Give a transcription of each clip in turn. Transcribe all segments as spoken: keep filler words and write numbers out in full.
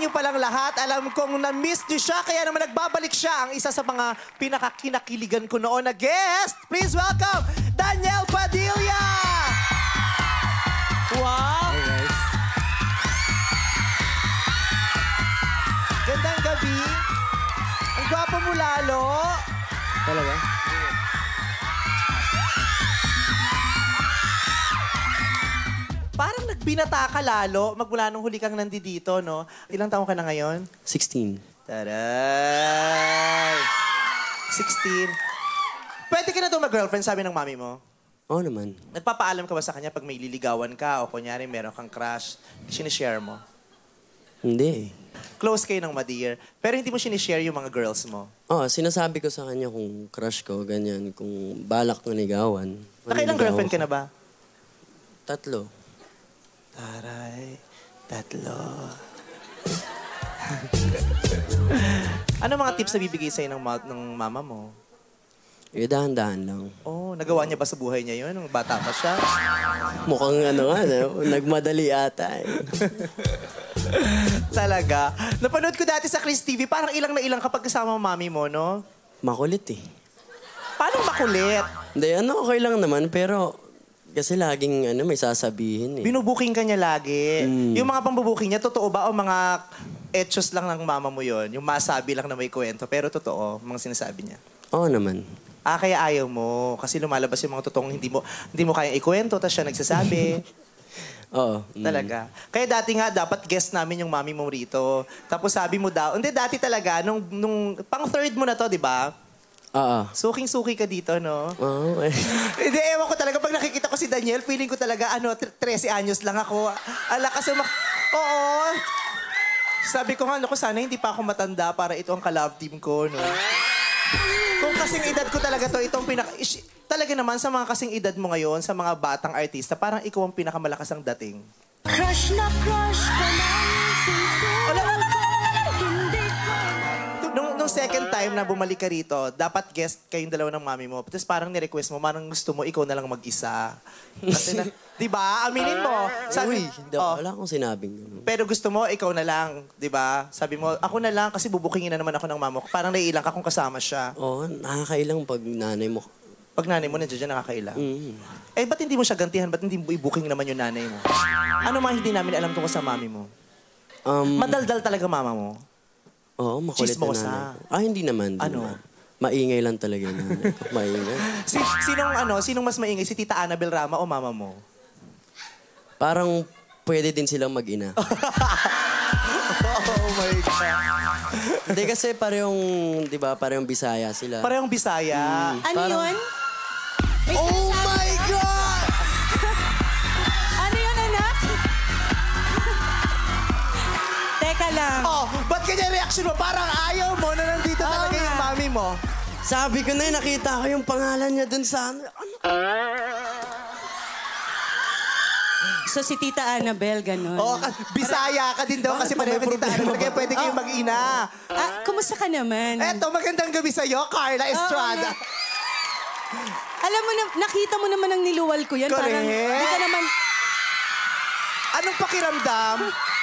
Niyo palang lahat, alam kong na-miss niyo siya, kaya naman nagbabalik siya, ang isa sa mga pinakakinakiligan ko noon na guest. Please welcome, Daniel Padilla! Wow! Hey guys. Gandang gabi. Ang gwapo mo lalo. Talaga? Parang nagbinata ka lalo, magmula nung huli kang nandito, no? Ilang taong ka na ngayon? sixteen. Taray! sixteen. Pwede ka na daw mag-girlfriend, sabi ng mami mo? Oo naman. Nagpapaalam ka ba sa kanya pag may liligawan ka o kunyari meron kang crush, sinishare mo? Hindi. Close kayo ng ma-dear, pero hindi mo sinishare yung mga girls mo? Oo, sinasabi ko sa kanya kung crush ko, ganyan, kung balak na ligawan. Nakailang girlfriend ka na ba? Tatlo. Taray, tatlo. Ano mga tips na bibigay sa'yo ng, ma- ng mama mo? Eh, dahan-dahan lang. Oh, nagawa niya ba sa buhay niya yun nung bata pa siya? Mukhang ano nga, no? Nagmadali ata eh. Talaga. Napanood ko dati sa Chris T V, parang ilang na ilang kapag kasama ang mami mo, no? Makulit eh. Paano makulit? Hindi, ano, okay lang naman, pero kasi laging ano, may sasabihin eh. Binubuking ka niya lagi. Mm. Yung mga pambubuking niya, totoo ba o mga etchos lang ng mama mo yon? Yung masabi lang na may kwento, pero totoo, mga sinasabi niya. Oo naman. Ah, kaya ayaw mo. Kasi lumalabas yung mga totoong hindi mo, hindi mo kayang ikwento, tapos siya nagsasabi. Oo. Mm. Talaga. Kaya dati nga, dapat guest namin yung mami mo rito. Tapos sabi mo daw, hindi, dati talaga, nung, nung pang third mo na to, di ba? Oo. Suking-suki ka dito, no? Oo. Eh. Hindi, ewan ko talaga. Pag nakikita ko si Daniel, feeling ko talaga, ano, thirteen anyos lang ako. Ala, kasi mak... Oo. Sabi ko nga, naku, sana hindi pa ako matanda para ito ang ka-love team ko, no? Kung kasing edad ko talaga to, itong pinaka... Ish, talaga naman, sa mga kasing edad mo ngayon, sa mga batang artista, parang ikaw ang pinakamalakas ang dating. Crush na crush ka na. Ala, Nung, nung second time na bumalik ka rito, dapat guest kayong dalawa ng mami mo. Tapos parang ni-request mo, parang gusto mo, ikaw na lang mag-isa. Kasi na, di ba? Aminin mo. Sabi, Uy, hindi, oh, wala akong sinabing gano'n. pero gusto mo, ikaw na lang. Di ba? Sabi mo, ako na lang kasi bubukingin na naman ako ng mama ko. Parang naiilang ka kung kasama siya. Oo, nakakailang pag nanay mo. Pag nanay mo, nandiyan dyan, nakakailang. Mm. Eh, ba't hindi mo siya gantihan? Ba't hindi mo i-booking naman yung nanay mo? Ano mga hindi namin alam tungkol sa mami mo? Um, Madaldal talaga mama mo. Oo, makulit na Chismosa. nanay ko. Ah, hindi naman. Hindi Ano? naman. Maingay lang talaga yung nanay ko. Maingay. Si, sinong, ano, sinong mas maingay? Si Tita Annabel Rama o mama mo? Parang pwede din silang mag-ina. Oh my God. Hindi kasi parehong, di ba, parehong Bisaya sila. Parehong Bisaya. Mm, Ano parang- yun? Oh my God! Ano yun, anak? Teka lang. Oh, ba't ganyan reaction mo? Parang ayaw mo na nandito talaga nga. yung mami mo. Sabi ko na yun, nakita ko yung pangalan niya dun sa ano. Ano? So si Tita Annabel, ganun. Oh, ka- Bisaya ka din daw kasi pareho ka Tita Annabel. Kaya pwede kayong mag-ina. Ah, kumusta ka naman? Eto, magandang gabi sa'yo, Karla Estrada. Alam mo, na, nakita mo naman ang niluwal ko yan. Correct. Parang, di ka naman... Anong pakiramdam?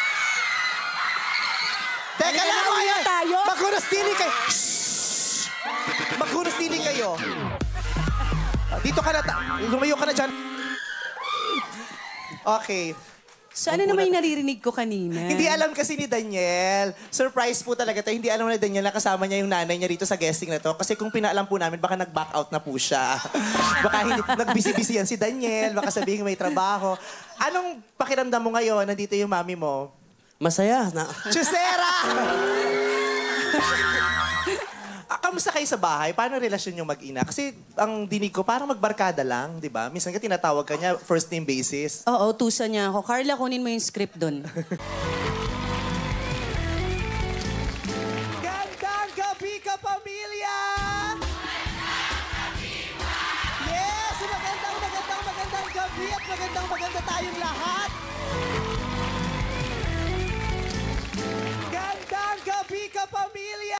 Teka Halika lang, na, uwi ayan. tayo. Maghunos-tili kayo. Shhh! Maghunos-tili kayo. Ah, Dito ka na, ta- lumayo ka na dyan. Okay. So ano naman yung naririnig ko kanina? Hindi alam kasi ni Daniel. Surprise po talaga to. Hindi alam ni Daniel na kasama niya yung nanay niya rito sa guesting na to. Kasi kung pinaalam po namin, baka nag-back out na po siya. Baka hindi, nagbisi-bisi yan si Daniel. Baka sabihin may trabaho. Anong pakiramdam mo ngayon? Nandito yung mami mo. Masaya. Na. Chusera! Ah, kamusta kayo sa bahay? Paano relasyon yung mag-ina? Kasi ang dinig ko, parang magbarkada lang, di ba? Minsan ka tinatawag ka niya, first name basis. Oo, tusa niya ako. Karla, kunin mo yung script doon. Gandang gabi, Kapamilya! Yes! Magandang, magandang, magandang gabi at magandang, maganda tayong lahat!